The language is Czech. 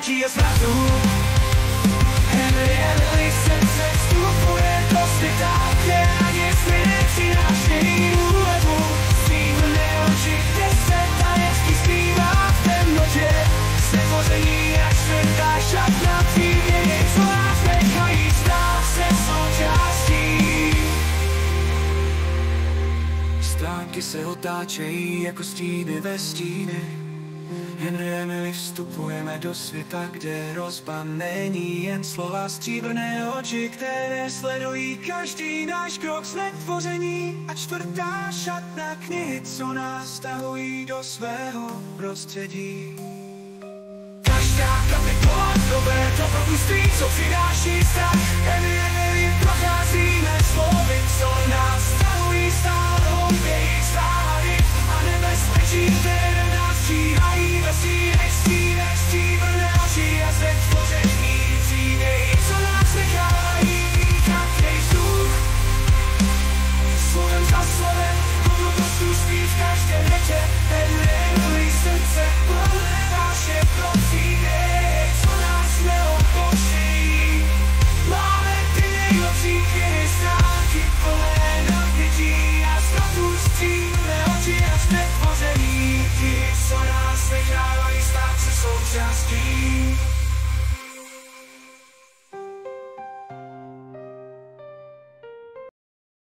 napětí je zrazu. Henry se vstupuje do světa, kde ani nic nepřinášejí úlevu. Stříbrné oči, kde se tajemství skrývá v temnotě. Stvoření až světá šatna příběhy, co nás nechají stát se součástí. Stránky se otáčejí jako stíny ve stíny. Henry Emily vstupujeme do světa, kde hrozba není jen slova, stříbrné oči, které sledují každý náš krok z netvoření. A čtvrtá šatna knihy, co nás tahují do svého prostředí. Každá kapitola dobré dobrodružství, co přináší strach. Henry Emily procházíme